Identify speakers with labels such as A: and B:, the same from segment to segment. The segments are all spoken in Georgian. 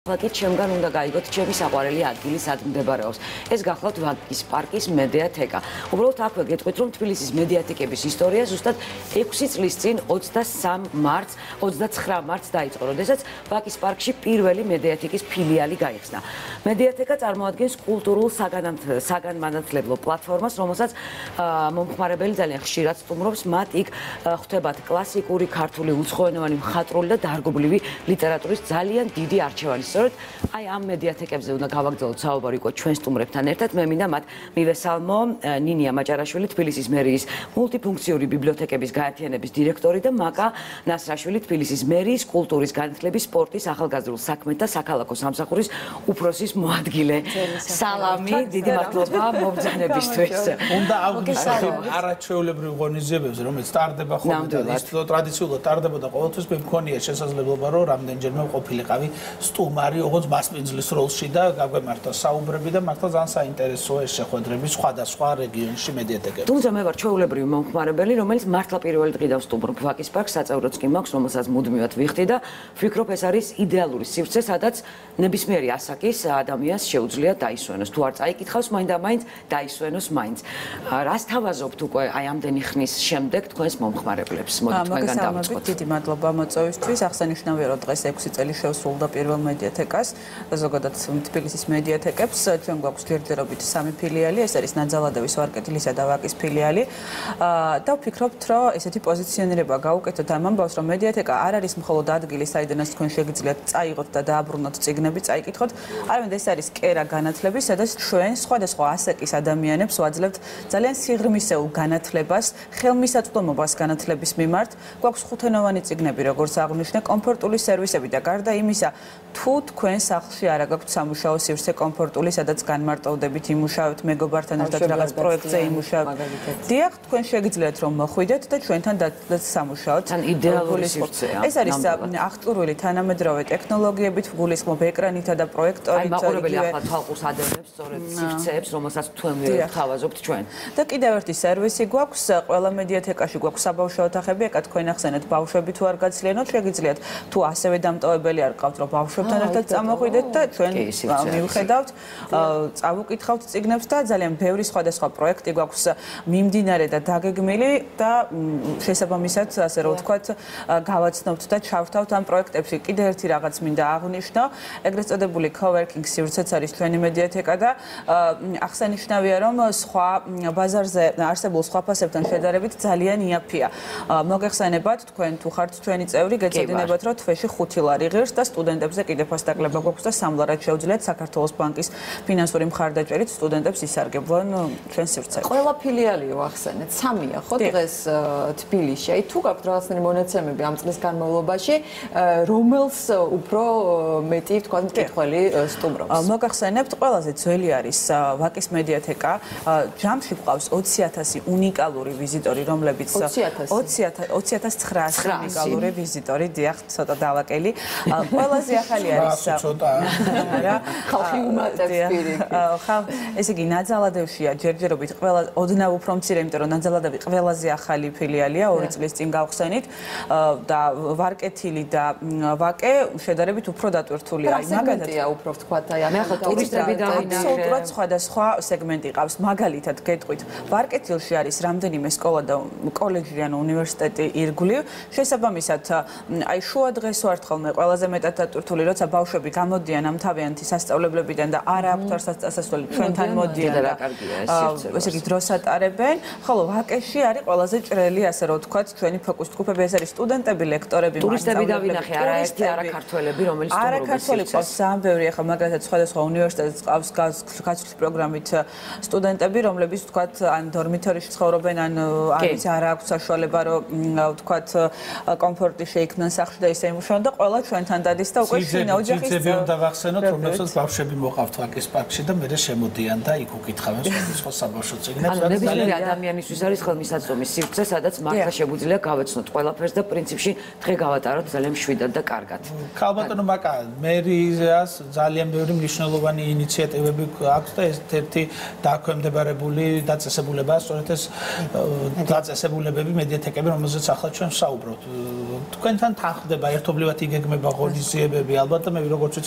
A: Ვაკით ჩემგან უნდა გაიგოთ ჩემი საყვარელი ადგილი სად მდებარეობს. ეს გახლავთ ვაკის პარკის მედიათეკა. უბრალოდ აქვე გეტყვით რომ თბილისის მედიათეკების ისტორია ზუსტად 6 წლის წინ 23 მარტს 29 მარტს დაიწყო, როდესაც ვაკის პარკში პირველი მედიათეკის ფილიალი გაიხსნა. მედიათეკა წარმოადგენს კულტურულ საგანმანათლებლო პლატფორმას, რომელსაც მომხმარებელი ძალიან ხშირად სტუმრობს, მათ იქ ხვდებათ კლასიკური, ქართული, უცხოენოვანი, მხატვრული და დარგობლივი ლიტერატურის ძალიან დიდი არჩევანი. სწორედ აი ამ მედიათეკებზე უნდა გავაგრძელოთ საუბარი უკვე ჩვენ სტუმრებთან ერთად. მე მინდა მათ მივესალმო ნინია მაჭარაშვილი, თბილისის მერიის მულტიფუნქციური ბიბლიოთეკების გაერთიანების დირექტორი და მაკა ნასრაშვილი, თბილისის მერიის კულტურის, განათლების, სპორტის, ახალგაზრდულ საქმეთა საქალაქო სამსახურის უფროსის მოადგილე. სალამი, დიდი მადლობა მობრძანებისთვის.
B: უნდა აღვნიშნო არაჩვეულებრივ ღონისძიებებზე, რომელიც ტარდება ხოლმე და ის ტრადიციულად ტარდებოდა ყოველთვის, მე მქონია შესაძლებლობა რომ რამდენჯერმე ყოფილიყავი სტუმარი ოღონდ მასპინძლის როლში და გაგვემართა საუბრები და მართლა ძალიან საინტერესოა ეს შეხვედრები სხვადასხვა რეგიონში მედიათეკებში.
A: თუმცა მე ვარ ჩვეულებრივი მომხმარებელი, რომელიც მართლა პირველი დღიდან ვსტუმრობ ვაკის პარკს, საწევროც კი მაქვს, რომელსაც მუდმივად ვიხდი და ვფიქრობ ეს არის იდეალური სივრცე, სადაც ნებისმიერი ასაკის ადამიანს შეუძლია დაისვენოს. თუ არ წაიკითხავს მაინდა-მაინც დაისვენოს მაინც. რას თავაზობთ უკვე აი ამდენი ხნის შემდეგ თქვენს მომხმარებლებს? მოდით თქვენგან დავიწყოთ.
C: დიდი მადლობა მოწვევისთვის. აღსანიშნავია რომ დღეს 6 წელი შევსრულდა პირველ მედიათეკას, ზოგადად თბილისის მედიათეკებს. ჩვენ გვაქვს ჯერჯერობით 3 ფილიალი, ეს არის ნაძალადევის, ვარკეთილისა და ვაკის ფილიალი. და ვფიქრობთ, რომ ესეთი პოზიციონირება გავუკეთოთ ამ ამბავს, რომ მედიათეკა არ არის მხოლოდ ადგილი, საიდანაც თქვენ შეგიძლიათ წაიღოთ და დააბრუნოთ წიგნები, წაიკითხოთ, არამედ ეს არის კერა განათლების, სადაც ჩვენ სხვადასხვა ასაკის ადამიანებს ვაძლევთ ძალიან სიღრმისეულ განათლებას, ხელმისაწვდომობას განათლების მიმართ. გვაქვს ხუთენოვანი წიგნები, როგორც აღვნიშნე, კომფორტული სერვისები და გარდა იმისა, თუ თქვენ სახლში არ გაქვთ სამუშაო სივრცე კომფორტული, სადაც განმარტოვდებით იმუშავებთ, მეგობართან ერთად რაღაც პროექტზე იმუშავებთ. დიახ, თქვენ შეგიძლიათ რომ მოხვიდეთ და ჩვენთან სამუშაოთ.
A: თან იდეალური სივრცეა.
C: ეს არის აღჭურვილი თანამედროვე ტექნოლოგიებით, გულისხმობ ეკრანითა და პროექტორით.
A: აი მაყურებელი ახლა თვალყურს ადევნებს სწორედ სივრცეებს, რომელსაც თქვენ ვთავაზობთ ჩვენ.
C: და კიდევ ერთი სერვისი გვაქვს, ყველა მედიათეკაში გვაქვს საბავშვო ოთახები, ეკა თქვენ ახსენეთ, ბავშვები თუ არ გაცლიანოთ, შეგიძლიათ თუ ასევე დამტოვებელი არ გყავთ, რომ ბავშვებთან ერთად წამოხვიდეთ და ჩვენ მივხედავთ, წავუკითხავთ წიგნებს და ძალიან ბევრი სხვადასხვა პროექტი გვაქვს მიმდინარე და დაგეგმილი და შესაბამისად, ასე რომ ვთქვათ, გავაცნობთ და ჩავთავთ ამ პროექტებში. კიდევ ერთი რაღაც მინდა აღვნიშნო, ეგრეთ წოდებული coworking სივრცეც არის ჩვენი მედიათეკა და აღსანიშნავია, რომ სხვა ბაზარზე არსებულ სხვა ფასებთან შედარებით ძალიან იაფია. მოგეხსენებათ, თქვენ თუ ხართ ჩვენი წევრი, გეცოდინებათ, რომ თვეში 5 ლარი ღირს და სტუდენტებზე კიდევ ფასდაკლება გვაქვს და 3 ლარად შეუძლიათ საქართველოს ბანკის ფინანსური მხარდაჭერით სტუდენტებს ისარგებლონ ჩვენ სივრცეებში.
D: ყველა ფილიალიო ახსენეთ, 3-ია ხო დღეს თბილისში. აი თუ გაქვთ რაღაცნაირი მონაცემები ამ წლის განმავლობაში, რომელს უფრო მეტი თქვათ მკითხველი სტუმრობს?
C: მოგახსენებთ, ყველაზე ძველი არის ვაკის მედიათეკა. ჯამში გვყავს 20,000 უნიკალური ვიზიტორი, რომლებიც 20,900 უნიკალური ვიზიტორი, დიახ, ცოტა დავაკელი. ყველაზე ახალი არის
D: რა ხალხი უმატებს პირიქით.
C: ესე იგი ნაძალადევშია ჯერჯერობით ყველა ოდნავ უფრო მცირე, იმიტომ რომ ნაძალადევი ყველაზე ახალი ფილიალია, 2 წლის წინ გავხსენით და ვარკეთილი და ვაკე შედარებით უფრო დატვირთულია.
D: აი მაგალითად უფრო ვთქვათ, აი
A: მე ახლა ტურისტები დავინახე.
C: აბსოლუტურად სხვადასხვა სეგმენტი ყავს. მაგალითად გეტყვით, ვარკეთილში არის რამდენიმე სკოლა და კოლეჯი ან უნივერსიტეტი ირგვლივ. შესაბამისად, აი შუა დღეს ვართ ხოლმე ყველაზე მეტად დატვირთული, როცა ბავშვები გამოდიან ამ თავიანთი სასწავლებლებიდან და არ აქვთ ასასვლელი, ჩვენთან მოდიან და ესე იგი დროს ატარებენ. ხოლო ვაკეში არის ყველაზე ჭრელი, ასე რომ ვთქვათ, ჩვენი ფოკუს ჯგუფები, ეს არის სტუდენტები, ლექტორები,
A: ტურისტები დავინახე, არაერთი არაქართველები, რომელიც სტუმრობენ.
C: არაქართველი ყავს ძალიან ბევრი, ახლა მაგალითად სხვადასხვა უნივერსიტეტის ყავს გაცვლის პროგრამით სტუდენტები, რომლებიც ვთქვათ, ან დორმიტორიში ცხოვრობენ, ან ამის არ აქვს საშუალება, რომ ვთქვათ, კომფორტი შეიქმნან სახლში და ისე იმუშაონ და ყველა ჩვენთან დადის და უკვე შინა ოჯახის
B: ძიძები უნდა ვახსენოთ, რომელსაც ბავშვები მოყავთ ვაკის პარკში და მერე შემოდიან და იქ უკითხავენ სხვა საბავშვო წიგნებს.
A: ანუ ნებისმიერი ადამიანისთვის არის ხელმისაწვდომი სივრცე, სადაც მართლა შეგვიძლია გავეცნოთ ყველაფერს და პრინციპში დღე გავატაროთ ძალიან მშვიდად და კარგად.
B: ქალბატონო მაკა, მერიას ძალიან ბევრი მნიშვნელოვანი ინიციატივები აქვს და ერთ-ერთი დაქვემდებარებული დაწესებულებაა სწორედ ეს დაწესებულებები, მედიათეკები, რომელზეც ახლა ჩვენ საუბრობთ. თქვენთან თანხდება ერთობლივად იგეგმება ღონისძიებები, ალბათ და მე როგორც ვიცი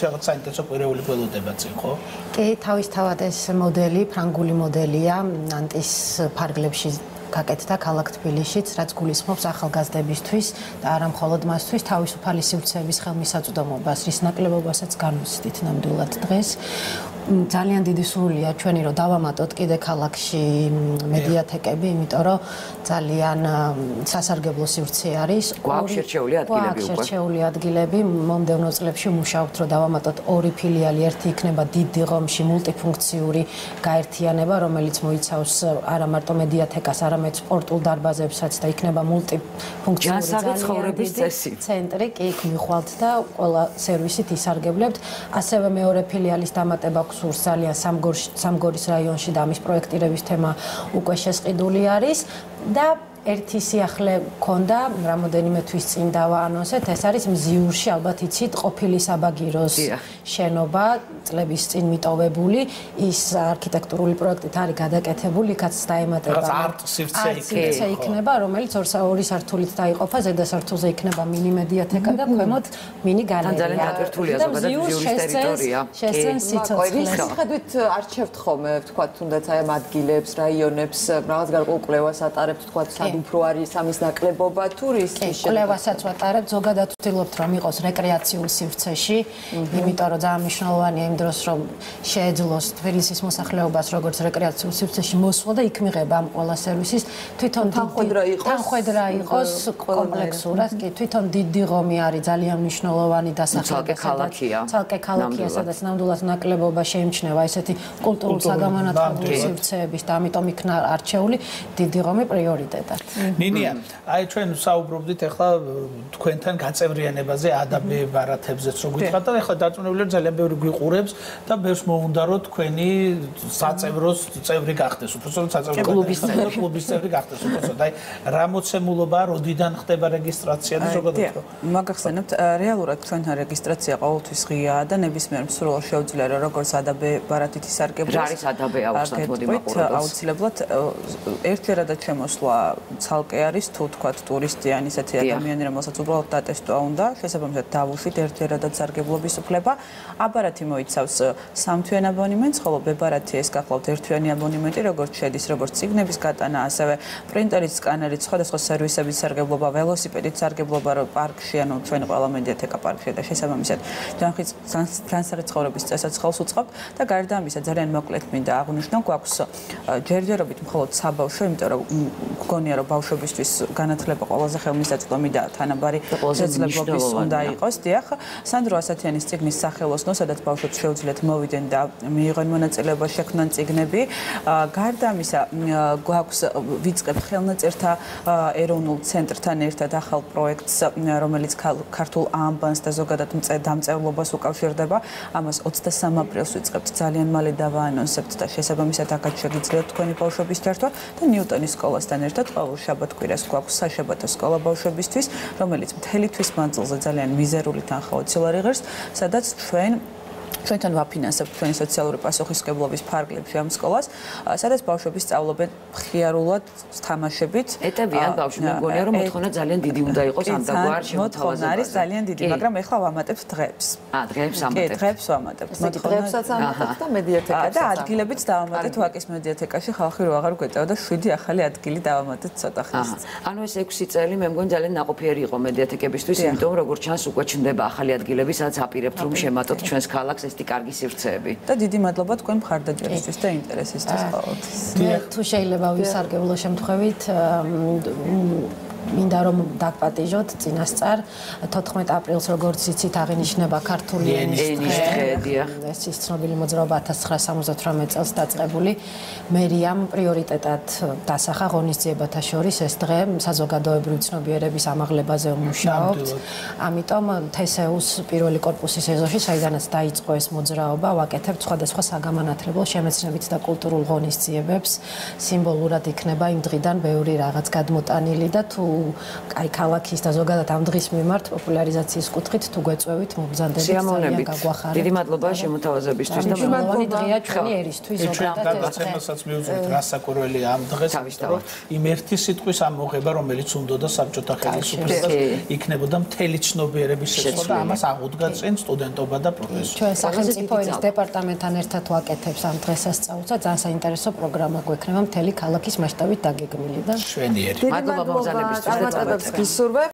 B: რაღაც საინტერესო კვირეული ველოდებაც იყო?
E: კი, თავისთავად ეს მოდელი, ფრანგული მოდელია, ანტის ფარგლებში გაკეთდა ქალაქ თბილისშიც, რაც გულისხმობს ახალგაზრდებისთვის და არა მხოლოდ მასთვის თავისუფალი სივრცეების ხელმისაწვდომობას, რის ნაკლებობასაც განვიცდით ნამდვილად დღეს. ძალიან დიდი სურვილია ჩვენი რომ დავამატოთ კიდე ქალაქში მედიათეკები, იმიტომ რომ ძალიან სასარგებლო სივრცე არის.
A: გვაქვს შერჩეული ადგილები უკვე.
E: შერჩეული ადგილები, მომდევნო წლებში მუშაობთ რომ დავამატოთ 2 ფილიალი, ერთი იქნება დიდ ღომში მულტიფუნქციური გაერთიანება, რომელიც მოიცავს არა მარტო მედიათეკას, არამედ სპორტულ დარბაზებსაც და იქნება მულტიფუნქციური ცენტრი, კი იქ მიხვალთ და ყველა სერვისით ისარგებლებთ. ასევე მეორე ფილიალის დამატება სურს ძალიან სამგორის რაიონში და ამის პროექტირების თემა უკვე შესყიდული არის და ერთი სიახლე მქონდა, რამოდენიმე თვის წინ დავაანონსეთ, ეს არის მზიურში, ალბათ იცით, ყოფილი საბაგიროს შენობა, წლების წინ მიტოვებული, ის არქიტექტურული პროექტით არის გადაკეთებული, იქაც დაემატება არც-სივრცე იქნება, რომელიც ორი სართულით დაიყოფა, ზედა სართულზე იქნება მინი მედიათეკა და ქვემოთ მინი გალერეა.
A: ძალიან დატვირთულია ზოგადად მზიურის ტერიტორია.
E: შესწენს სიცოცხლეს.
D: მიხედვით არჩევთ ხოლმე, თქვა თუნდაც აი ამ ადგილებს, რაიონებს, რაღაც გარკვეულებას ატარებთ, თქვა უფრო არის ამის ნაკლებობა თუ რის
E: კვლევასაც ვატარებთ, ზოგადად ვთვლობთ რომ იყოს რეკრეაციულ სივრცეში, იმიტომ რომ ძალიან მნიშვნელოვანია იმ დროს რომ შეეძლოს თბილისის მოსახლეობას როგორც რეკრეაციულ სივრცეში მოსვლა და იქ მიღება ამ ყველა სერვისის თვითონ თანხვედრა იყოს კომპლექსურად, კი თვითონ დიდი ღომი არის ძალიან მნიშვნელოვანი დასახლება, ცალკე ქალაქია, სადაც ნამდვილად ნაკლებობა შეიმჩნევა ესეთი კულტურულ საგამონათლებლო სივრცეების და ამიტომ იქნა არჩეული დიდი ღომი პრიორიტეტად.
B: ნინია, აი ჩვენ საუბრობდით ახლა თქვენთან გაწევრიანებაზე, ადაბე ბარათებზეც რო გითხრათ და ახლა დარწმუნებული ძალიან ბევრი გვიყურებს და ბევრს მოუნდა რომ თქვენი საწევროს წევრი გახდეს, უბრალოდ საწევრო კლუბის წევრი გახდეს უბრალოდ. აი რა მოცემულობა, როდიდან ხდება რეგისტრაცია და ზოგადად რო
C: მაგახსენებთ, რეალურად ჩვენთან რეგისტრაცია ყოველთვის ღიაა და ნებისმიერ მსურველს შეუძლია რომ როგორც ადაბე ბარათით ისარგებლოს.
A: რა არის ადაბე აუცილებლად მოდი მაყურებელს.
C: აუცილებლად ერთჯერადად შემოსვლა ცალკე არის თუ თქვათ ტურისტი ან ისეთი ადამიანი რომელსაც უბრალოდ დატესტვა უნდა შესაბამისად დავუშვით ერთჯერადად სარგებლობის უფლება. აბარათი მოიცავს 3 თვიან აბონემენტს, ხოლო ბებარათი ეს გახლავთ 1 თვიანი აბონემენტი, როგორც შედის როგორც ციგნების გატანა, ასევე პრინტერის სკანერით, სხვადასხვა სერვისების სარგებლობა, ველოსიპედით სარგებლობა პარკში, ანუ ჩვენ ყველა მედიათეკა პარკში და შესაბამისად განსაცხოვრების წესსაც ხელს უწყობთ და გარდა ამისა ძალიან მოკლედ მინდა აღვნიშნო, გვაქვს ჯერჯერობით მხოლოდ საბავშვო, იმიტომ რომ გონია რომ ბავშვებისთვის განათლება ყველაზე ხელმისაწვდომი და თანაბარი შესაძლებლობის უნდა იყოს. დიახ, სანდრო ასათიანის წიგნის სახელოსნო, სადაც ბავშვებს შეუძლიათ მოვიდნენ და მიიღონ მონაწილეობა, შექმნან წიგნები. გარდა ამისა, გვაქვს ვიწყებთ ხელნაწერთა ეროვნულ ცენტრთან ერთად ახალ პროექტს, რომელიც ქართულ ამბანს და ზოგადად დამწერლობას უკავშირდება. ამას 23 აპრილს ვიწყებთ, ძალიან მალე დავაანონსებთ და შესაბამისად აქაც შეგიძლიათ თქვენი ბავშვების ჩართვა და ნიუტონის სკოლასთან ერთად ყოველ შაბათ-კვირას გვაქვს საშაბათო სკოლა ბავშვებისთვის, რომელიც მთელი თვის მანძილზე ძალიან მიზერული თანხმოვანით აღიღებს, სადაც ჩვენთან ვაფინანსებთ ჩვენი სოციალური პასუხისმგებლობის ფარგლებში ამ სკოლას, სადაც ბავშვები სწავლობენ მხიარულად, თამაშებით.
A: ეტებიან ბავშვები, მგონია რომ მოთხოვნა ძალიან დიდი უნდა იყოს ამ დაგვარ შემოთავაზებაზე.
C: მოთხოვნა არის ძალიან დიდი, მაგრამ ეხლა ვამატებთ დღეებს.
A: დღეებს ამატებთ.
C: კი, დღეებს ვამატებთ.
D: დღეებსაც ამატებთ და მედიათეკაში.
C: და ადგილებიც დავამატეთ ვაკის მედიათეკაში, ხალხი რო აღარ გვეტევა და 7 ახალი ადგილი დავამატეთ ცოტა ხნის.
A: ანუ ეს 6 წელი მე მგონი ძალიან ნაყოფიერი იყო მედიათეკებისთვის, იმიტომ როგორც ჩანს უკვე ჩნდება ახალი ადგილები, სადაც აპირებთ რომ შემატოთ ჩვენს ქალაქს ესეთი კარგი სივრცეები.
C: და დიდი მადლობა თქვენ მხარდაჭერისთვის და ინტერესისთვის ყოველთვის.
E: თუ შეიძლება ვისარგებლო შემთხვევით მინდა რომ დაგპატიჟოთ წინასწარ 14 აპრილს როგორც იცით აღინიშნება ქართული ენის დღე. ეს ის ცნობილი მოძრაობა 1978 წელს დაწყებული. მერიამ პრიორიტეტად დასახა ღონისძიებათა შორის ეს დღე საზოგადოებრივი ცნობიერების ამაღლებაზე ვმუშაობთ. ამიტომ თესეუს პირველი კორპუსის ეზოში, საიდანაც დაიწყო ეს მოძრაობა, ვაკეთებთ სხვადასხვა საგამონათლებლო შემეცნებით და კულტურულ ღონისძიებებს. სიმბოლურად იქნება იმ დღიდან ბევრი რაღაც გადმოტანილი და თუ აი ქალაქის და ზოგადად ამ დღის მიმართ პოპულარიზაციის კუთხით თუ გვეწევით მობრძანდებით ძალიან გაგვახარებთ.
A: დიდი მადლობა შემოთავაზებისთვის და
E: მადლობა დღეა ჩვენი ერისთვის ზოგადად
B: ეს თემასაც მივუძვით რასაკურველი ამ დღეს იმ ერთი სიტყვის ამოღება რომელიც უნდოდა საბჭოთა ხელისუფლებას იქნებოდა მთელი ცნობიერების შეცვლა ამას აღუდგა წინ სტუდენტობა და პროფესია.
E: ჩვენ სახელმწიფო ენის დეპარტამენტთან ერთად ვაკეთებთ ამ დღესასწაულს და ძალიან საინტერესო პროგრამა გვექნება მთელი ქალაქის მასშტაბით დაგეგმილი და
B: შვენიერი.
A: მადლობა მომზადებისთვის.
D: წარმატებებს გისურვებ.